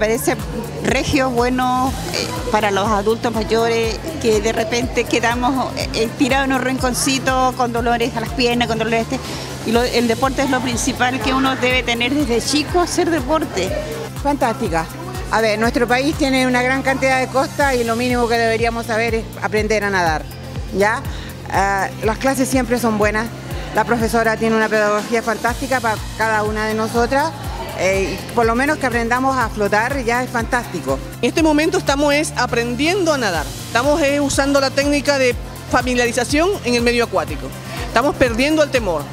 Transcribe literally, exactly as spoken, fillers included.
parece regio, bueno, eh, para los adultos mayores, que de repente quedamos eh, tirados en un rinconcito con dolores a las piernas, con dolores este, y lo, el deporte es lo principal que uno debe tener desde chico, hacer deporte. Fantástica. A ver, nuestro país tiene una gran cantidad de costa y lo mínimo que deberíamos saber es aprender a nadar, ¿ya? Uh, las clases siempre son buenas, la profesora tiene una pedagogía fantástica para cada una de nosotras, eh, y por lo menos que aprendamos a flotar ya es fantástico. En este momento estamos es aprendiendo a nadar, estamos eh, usando la técnica de familiarización en el medio acuático, estamos perdiendo el temor.